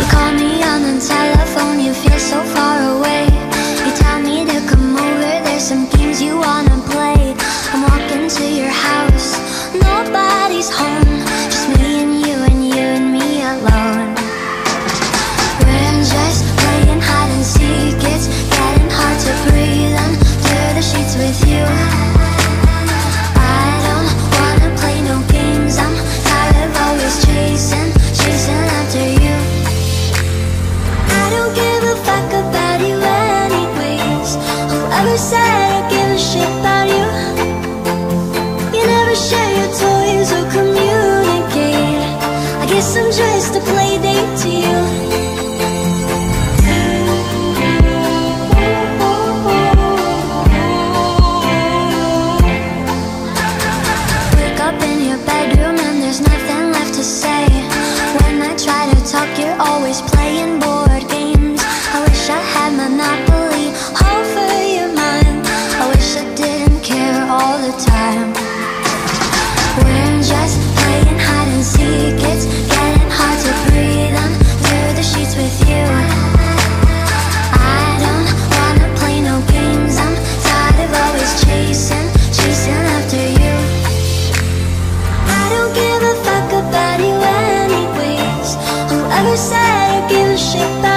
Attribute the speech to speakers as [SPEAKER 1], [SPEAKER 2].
[SPEAKER 1] call me on the telephone, you feel so far away. You tell me to come over, there's some games you wanna play. I'm walking to your house, nobody's home, just me and you and you and me alone. We're just playing hide and seek, it's getting hard to breathe under the sheets with you. I don't wanna play no games, I'm tired of always chasing after you. I don't give a fuck about you anyways. Whoever said I give a shit about you? You never share your toys or communicate. I guess I'm just a play date to you. Wake up in your bedroom and there's nothing left to say. When I try to talk, you're always playing board games. I wish I had Monopoly over your mind. I wish I didn't care all the time. We're just playing hide and seek, it's getting hard to breathe under the sheets with you. I don't wanna play no games, I'm tired of always chasing after you. I don't give a fuck about you anyways. Whoever said I give a shit about